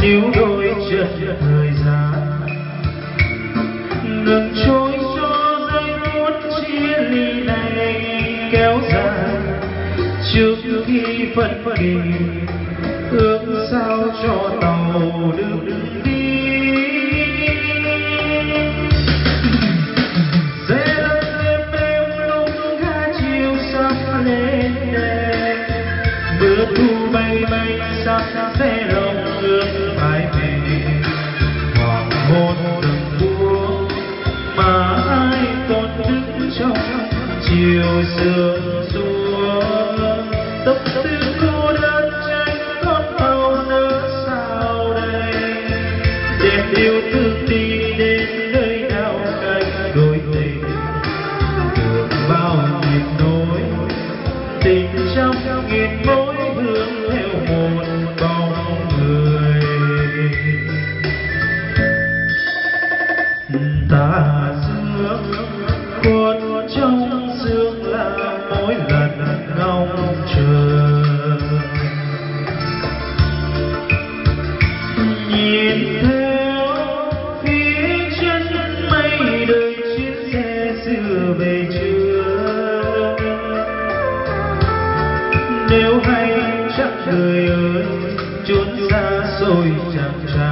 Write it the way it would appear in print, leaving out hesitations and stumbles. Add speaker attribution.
Speaker 1: níu đôi chân thời gian ngừng trôi cho giây phút chia ly này kéo dài trước khi phân kỳ ước sao cho tàu được đi. Sẽ là đêm lúc ga chiều sắp lên đèn mưa thu bay bay sắp sẽ lòng ước phải về hoàng hôn từng buông mà ai còn đứng trong chiều sương xuống tóc tư cô đơn tranh con tàu nỡ sao đây đem yêu thương đi đến nơi nào cạnh đôi tình được bao nhịp nối tình trong nghìn mối hướng theo một bóng người ta dương khuôn trong sương là mỗi lần ngóng chờ nhìn theo phía chân mây đợi chiếc xe xưa về chưa nếu hay chắc người ơi chốn xa xôi chẳng tràn